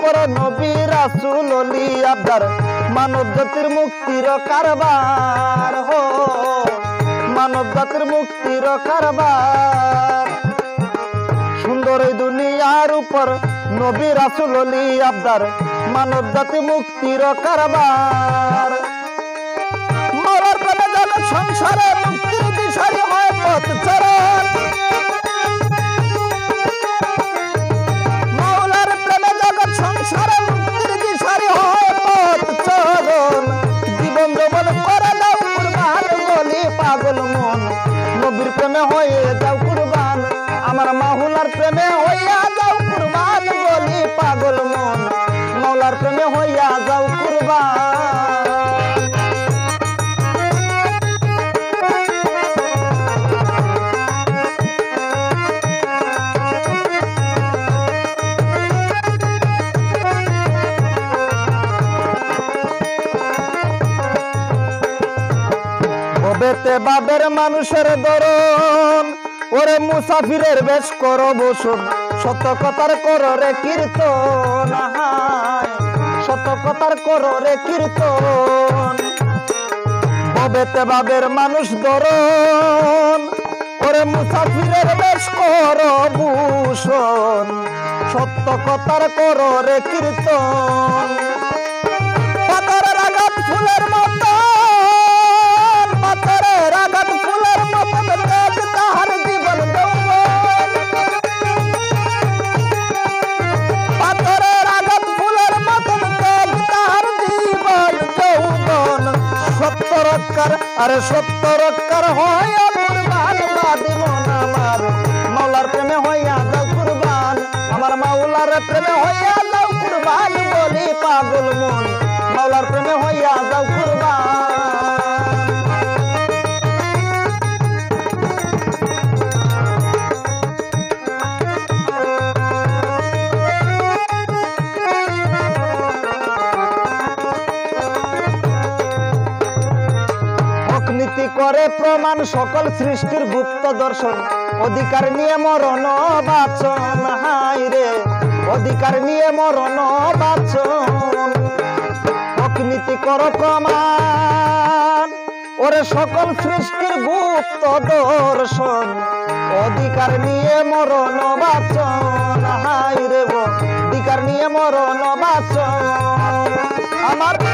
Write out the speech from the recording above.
উপর নবী রাসূল ওলি আবদার মানব জাতির মুক্তির কারবার হো মানব জাতির মুক্তির কারবার সুন্দর এই দুনিয়ার উপর নবী রাসূল ওলি আবদার মানব জাতি মুক্তির কারবার মরার প্রেমে জগৎ সংসারে মুক্তির দিশারি হয় পথ চরণ মাওলার প্রেমে জগৎ সংসারে মুক্তির দিশারি হয় পথ চরণ জীবন যৌবন করে দাও কুরবান বলি পাগল মন নবীর প্রেমে হয়ে যাও কুরবান আমার মাওলার প্রেমে হইয়া যাও কুরবান বলি পাগল মন মাওলার প্রেমে হইয়া যাও কুরবান বেতে বাবের মানুষের দরন ওরে মুসাফিরের বেশ করো বসুন সত্য কথার করো রে কীর্তন সত্য কথার করো রে কীর্তন বেতে বাবের মানুষ দরন ওরে মুসাফিরের বেশ করো ভূষণ সত্য কথার করো রে কীর্তন পাতার আঘাত ফুলের মতো আরে সত্য রক্ষার হইয়া কুরবান বাদি মন আমার মাওলার প্রেমে হইয়া যাও কুরবান আমার মাওলার প্রেমে হইয়া যাও কুরবান বলি পাগল মন মাওলার প্রেমে হইয়া যাও কুরবান নীতি করে প্রমাণ সকল সৃষ্টির গুপ্ত দর্শন অধিকার নিয়ে মরণ বাচন হাই রে অধিকার নিয়ে মরণ বাচন নীতি কর প্রমাণ ওরে সকল সৃষ্টির গুপ্ত দর্শন অধিকার নিয়ে মরণ বাচন হাই রে অধিকার নিয়ে মরণ বাচন আমার